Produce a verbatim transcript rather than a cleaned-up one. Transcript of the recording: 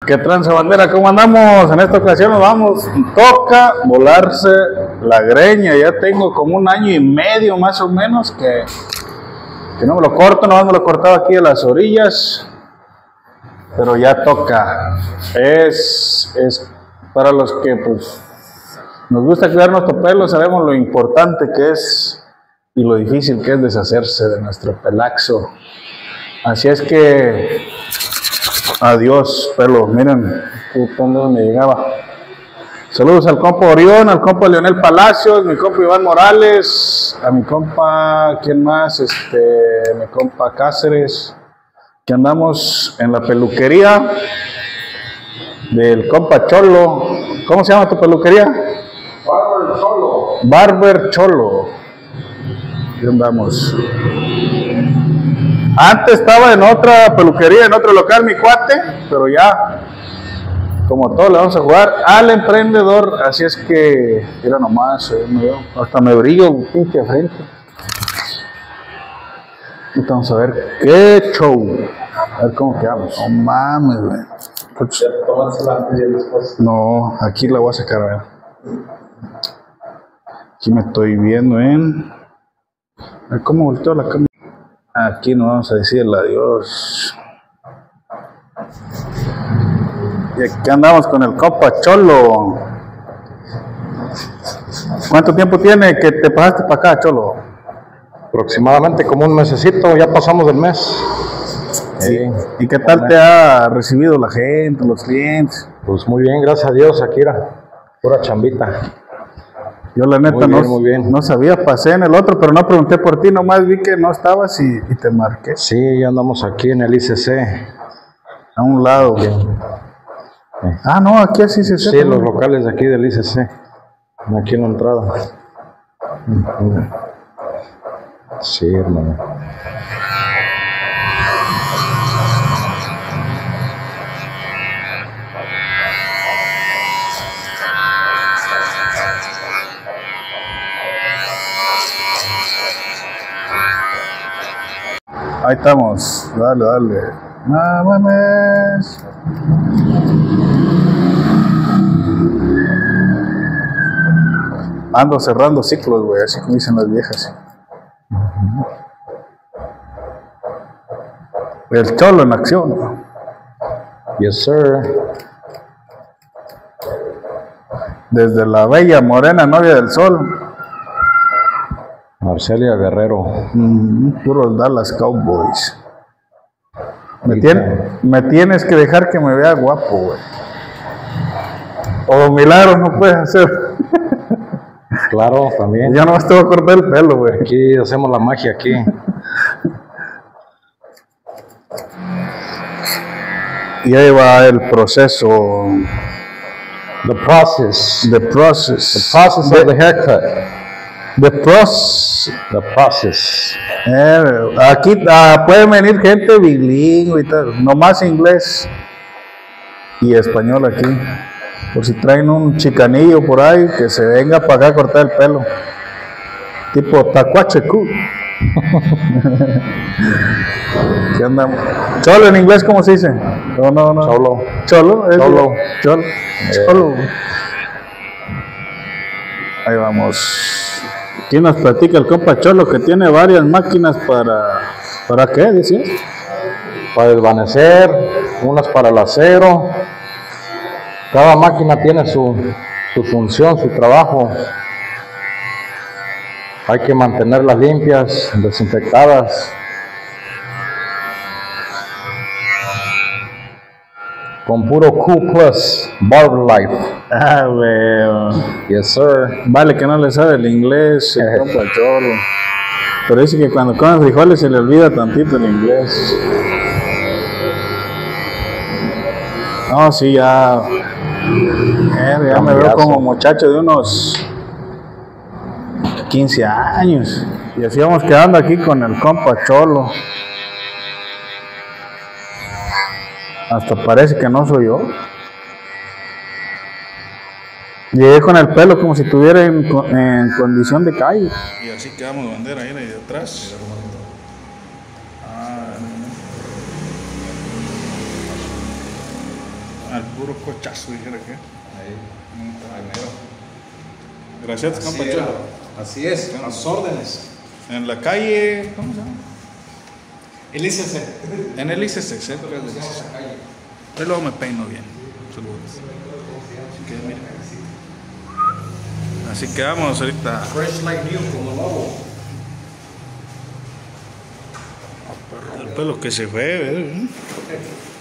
¿Qué tranza, bandera? ¿Cómo andamos? En esta ocasión nos vamos, toca volarse la greña. Ya tengo como un año y medio más o menos que, que no me lo corto, no me lo cortaba aquí a las orillas, pero ya toca. Es, es para los que pues nos gusta cuidar nuestro pelo, sabemos lo importante que es y lo difícil que es deshacerse de nuestro pelaxo. Así es que adiós, pelo. Miren, cuando me llegaba. Saludos al compa Orión, al compa Leonel Palacios, mi compa Iván Morales, a mi compa, ¿quién más? Este, mi compa Cáceres, que andamos en la peluquería del compa Cholo. ¿Cómo se llama tu peluquería? Barber Cholo. Barber Cholo. ¿Qué andamos? Antes estaba en otra peluquería, en otro local, mi cuate, pero ya, como todo, le vamos a jugar al emprendedor. Así es que, mira nomás, eh, me veo, hasta me brillo un pinche frente. Vamos a ver qué show. A ver cómo quedamos. No mames, güey. No, aquí la voy a sacar, a ver. Aquí me estoy viendo en. A ver cómo volteo la cámara. Aquí nos vamos a decir el adiós. Y aquí andamos con el compa Cholo. ¿Cuánto tiempo tiene que te pasaste para acá, Cholo? Aproximadamente como un mesecito, ya pasamos del mes. Sí. ¿Y qué tal te ha recibido la gente, los clientes? Pues muy bien, gracias a Dios, aquí era pura chambita. Yo la neta muy bien, no, muy bien. no sabía, pasé en el otro, pero no pregunté por ti, nomás vi que no estabas y, y te marqué. Sí, ya andamos aquí en el I C C. A un lado. Bien. Ah, no, aquí así se Sí, los locales de aquí del I C C. Aquí en la entrada. Sí, hermano. Ahí estamos, dale, dale. No mames. Ando cerrando ciclos, güey, así como dicen las viejas. El Cholo en acción. Yes, sir. Desde la bella morena novia del sol. Marcelia Guerrero. Mm, puros Dallas Cowboys. Me, tien, me tienes que dejar que me vea guapo, güey. O milagros no puedes hacer. Claro, también. Ya no te voy a cortar el pelo, güey. Aquí hacemos la magia aquí. Y ahí va el proceso. The process. The process. The process the, of the haircut. The process. The process. Eh, aquí ah, puede venir gente bilingüe y tal, nomás inglés y español aquí. Por si traen un chicanillo por ahí, que se venga para acá a cortar el pelo. Tipo tacuachecu. ¿Qué andamos? Cholo en inglés, ¿cómo se dice? No, no, no. Cholo. Cholo. Cholo. Cholo. Cholo. Ahí vamos. Aquí nos platica el compa Cholo que tiene varias máquinas para... ¿Para qué, decías? Para desvanecer, unas para el acero. Cada máquina tiene su, su función, su trabajo. Hay que mantenerlas limpias, desinfectadas. Con puro Q Plus, Barber Life. Ah, güey. Yes, sir. Vale que no le sabe el inglés, el compa Cholo. Pero dice que cuando come frijoles se le olvida tantito el inglés. No, sí, ya... Eh, ya me veo como muchacho de unos quince años. Y así vamos quedando aquí con el compa Cholo. Hasta parece que no soy yo. Llegué con el pelo como si estuviera en, en condición de calle. Y así quedamos, bandera, ahí de atrás. Ah, Al puro cochazo, dijera que. Ahí, primero. Gracias, Así compañero. era. Así es, a las órdenes. En la calle, ¿cómo se llama? El I C C. En el I C C, cerca del I C C. Pero luego me peino bien. Saludos. Así que, mira. Así que vamos ahorita. Fresh like new, como nuevo. El pelo que se fue, ¿eh?